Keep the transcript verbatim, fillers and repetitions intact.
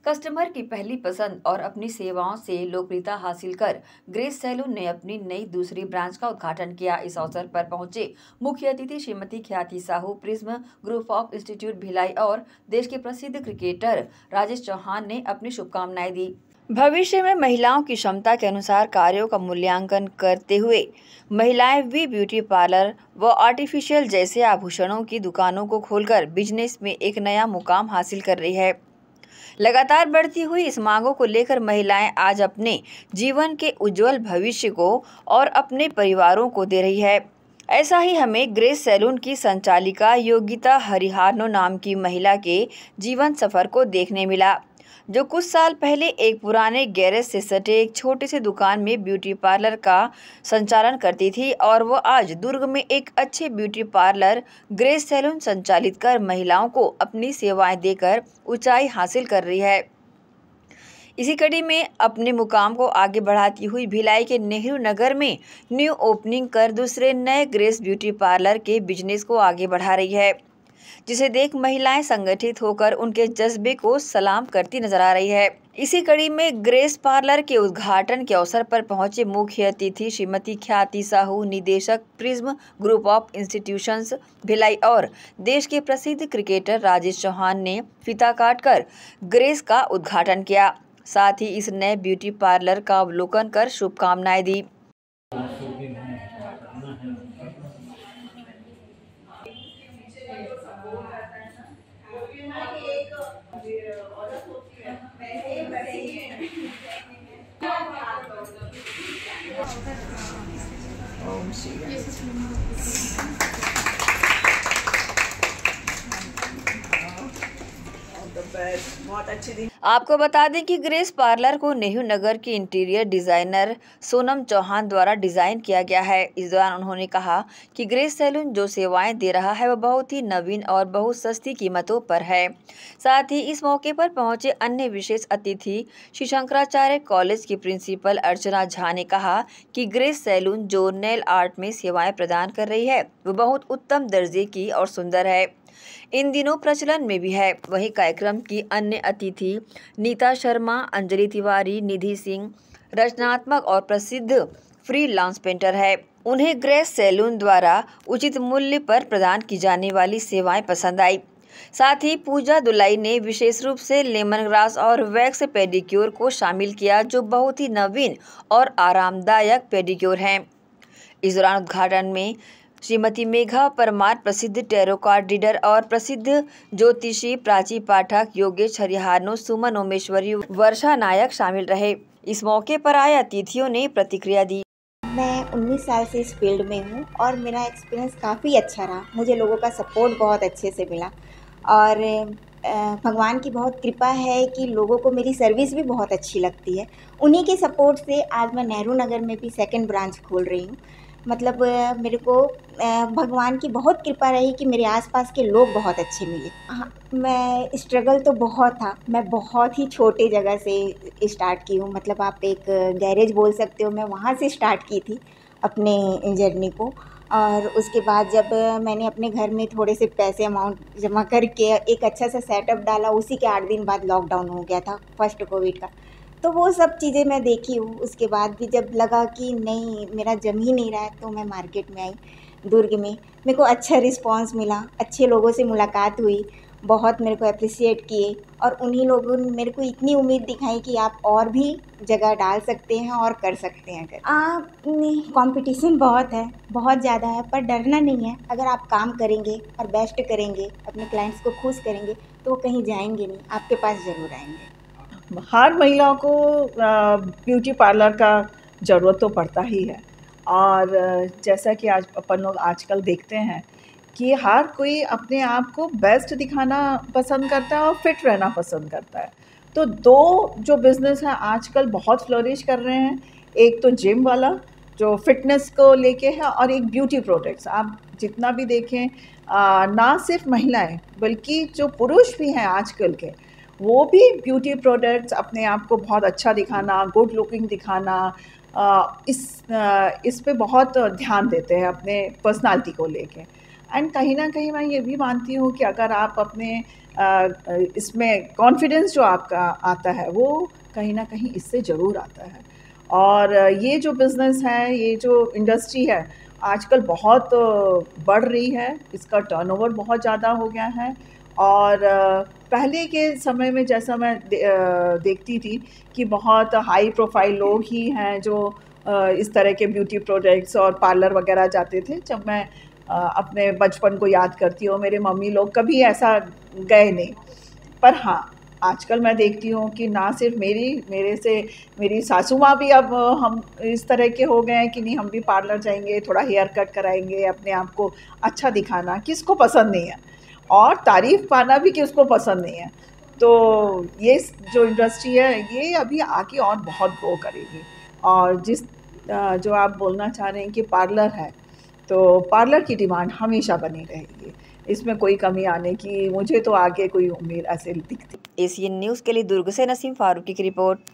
Customer की पहली पसंद और अपनी सेवाओं से लोकप्रियता हासिल कर ग्रेस सैलून ने अपनी नई दूसरी ब्रांच का उद्घाटन किया। इस अवसर पर पहुंचे मुख्य अतिथि Shrimati Khyati Sahu, prism group of institute Bhilai और देश के प्रसिद्ध क्रिकेटर राजेश चौहान ने अपनी शुभकामनाएं दी। भविष्य में महिलाओं की क्षमता के अनुसार कार्यों का मूल्यांकन करते हुए महिलाएं भी ब्यूटी पार्लर व आर्टिफिशियल जैसे आभूषणों की दुकानों को खोलकर बिजनेस में एक नया मुकाम हासिल कर रही है। लगातार बढ़ती हुई इस मांगों को लेकर महिलाएं आज अपने जीवन के उज्जवल भविष्य को और अपने परिवारों को दे रही है। ऐसा ही हमें ग्रेस सैलून की संचालिका योगिता हरिहारनो नाम की महिला के जीवन सफर को देखने मिला, जो कुछ साल पहले एक पुराने गैरेज से सटे एक छोटे से दुकान में ब्यूटी पार्लर का संचालन करती थी और वो आज दुर्ग में एक अच्छे ब्यूटी पार्लर ग्रेस सैलून संचालित कर महिलाओं को अपनी सेवाएं देकर ऊंचाई हासिल कर रही है। इसी कड़ी में अपने मुकाम को आगे बढ़ाती हुई भिलाई के नेहरू नगर में न्यू ओपनिंग कर दूसरे नए ग्रेस ब्यूटी पार्लर के बिजनेस को आगे बढ़ा रही है, जिसे देख महिलाएं संगठित होकर उनके जज्बे को सलाम करती नजर आ रही है। इसी कड़ी में ग्रेस पार्लर के उद्घाटन के अवसर पर पहुंचे मुख्य अतिथि श्रीमती ख्याति साहू, निदेशक prism group of institutions Bhilai और देश के प्रसिद्ध क्रिकेटर राजेश चौहान ने फीता काटकर ग्रेस का उद्घाटन किया। साथ ही इस नए ब्यूटी पार्लर का अवलोकन कर शुभकामनाएं दी। बहुत अच्छे दिन। आपको बता दें कि ग्रेस पार्लर को नेहरू नगर की इंटीरियर डिजाइनर सोनम चौहान द्वारा डिजाइन किया गया है। इस दौरान उन्होंने कहा कि ग्रेस सैलून जो सेवाएं दे रहा है वह बहुत ही नवीन और बहुत सस्ती कीमतों पर है। साथ ही इस मौके पर पहुंचे अन्य विशेष अतिथि श्री शंकराचार्य कॉलेज की प्रिंसिपल अर्चना झा ने कहा कि ग्रेस सैलून जो नेल आर्ट में सेवाएं प्रदान कर रही है वह बहुत उत्तम दर्जे की और सुंदर है, इन दिनों प्रचलन में भी है। वहीं कार्यक्रम की अन्य अतिथि नीता शर्मा, अंजलि तिवारी, निधि सिंह रचनात्मक और प्रसिद्ध फ्रीलांस पेंटर है। उन्हें ग्रेस सैलून द्वारा उचित मूल्य पर प्रदान की जाने वाली सेवाएं पसंद आई। साथ ही पूजा दुलाई ने विशेष रूप से लेमन ग्रास और वैक्स पेडिक्योर को शामिल किया, जो बहुत ही नवीन और आरामदायक पेडिक्योर हैं। इस दौरान उद्घाटन में श्रीमती मेघा परमार, प्रसिद्ध टैरो कार्ड रीडर और प्रसिद्ध ज्योतिषी प्राची पाठक, योगेश हरिहारनो, सुमन ओमेश्वरी, वर्षा नायक शामिल रहे। इस मौके पर आए अतिथियों ने प्रतिक्रिया दी। मैं उन्नीस साल से इस फील्ड में हूँ और मेरा एक्सपीरियंस काफ़ी अच्छा रहा। मुझे लोगों का सपोर्ट बहुत अच्छे से मिला और भगवान की बहुत कृपा है कि लोगों को मेरी सर्विस भी बहुत अच्छी लगती है। उन्हीं के सपोर्ट से आज मैं नेहरू नगर में भी सेकंड ब्रांच खोल रही हूँ। मतलब मेरे को भगवान की बहुत कृपा रही कि मेरे आसपास के लोग बहुत अच्छे मिले। हाँ, मैं स्ट्रगल तो बहुत था। मैं बहुत ही छोटे जगह से स्टार्ट की हूँ, मतलब आप एक गैरेज बोल सकते हो। मैं वहाँ से स्टार्ट की थी अपने जर्नी को और उसके बाद जब मैंने अपने घर में थोड़े से पैसे अमाउंट जमा करके एक अच्छा सा सेटअप डाला, उसी के आठ दिन बाद लॉकडाउन हो गया था फर्स्ट कोविड का। तो वो सब चीज़ें मैं देखी हूँ। उसके बाद भी जब लगा कि नहीं मेरा जम ही नहीं रहा है, तो मैं मार्केट में आई दुर्ग में। मेरे को अच्छा रिस्पांस मिला, अच्छे लोगों से मुलाकात हुई, बहुत मेरे को अप्रिशिएट किए और उन्हीं लोगों ने मेरे को इतनी उम्मीद दिखाई कि आप और भी जगह डाल सकते हैं और कर सकते हैं। अगर कंपटीशन बहुत है, बहुत ज़्यादा है, पर डरना नहीं है। अगर आप काम करेंगे और बेस्ट करेंगे, अपने क्लाइंट्स को खुश करेंगे, तो वो कहीं जाएंगे नहीं, आपके पास ज़रूर आएंगे। हर महिलाओं को ब्यूटी पार्लर का ज़रूरत तो पड़ता ही है और जैसा कि आज अपन लोग आजकल देखते हैं कि हर कोई अपने आप को बेस्ट दिखाना पसंद करता है और फिट रहना पसंद करता है। तो दो जो बिज़नेस हैं आजकल बहुत फ्लोरिश कर रहे हैं, एक तो जिम वाला जो फिटनेस को लेके है और एक ब्यूटी प्रोडक्ट्स। आप जितना भी देखें आ, ना सिर्फ महिलाएं बल्कि जो पुरुष भी हैं आजकल के, वो भी ब्यूटी प्रोडक्ट्स अपने आप को बहुत अच्छा दिखाना, गुड लुकिंग दिखाना, इस इस पे बहुत ध्यान देते हैं अपने पर्सनालिटी को लेके। एंड कहीं ना कहीं मैं ये भी मानती हूँ कि अगर आप अपने इसमें कॉन्फिडेंस जो आपका आता है वो कहीं ना कहीं इससे ज़रूर आता है। और ये जो बिज़नेस है, ये जो इंडस्ट्री है आजकल बहुत बढ़ रही है, इसका टर्नओवर बहुत ज़्यादा हो गया है। और पहले के समय में जैसा मैं दे, देखती थी कि बहुत हाई प्रोफाइल लोग ही हैं जो इस तरह के ब्यूटी प्रोडक्ट्स और पार्लर वगैरह जाते थे। जब मैं अपने बचपन को याद करती हूँ, मेरे मम्मी लोग कभी ऐसा गए नहीं। पर हाँ, आजकल मैं देखती हूँ कि ना सिर्फ मेरी मेरे से मेरी सासू माँ भी अब हम इस तरह के हो गए हैं कि नहीं, हम भी पार्लर जाएंगे, थोड़ा हेयर कट कराएंगे, अपने आप को अच्छा दिखाना किसको पसंद नहीं है, और तारीफ़ पाना भी किसको पसंद नहीं है। तो ये जो इंडस्ट्री है ये अभी आगे और बहुत ग्रो करेगी। और जिस जो आप बोलना चाह रहे हैं कि पार्लर है, तो पार्लर की डिमांड हमेशा बनी रहेगी, इसमें कोई कमी आने की मुझे तो आगे कोई उम्मीद ऐसे दिखती। एशियन न्यूज़ के लिए दुर्ग से नसीम फारूकी की रिपोर्ट।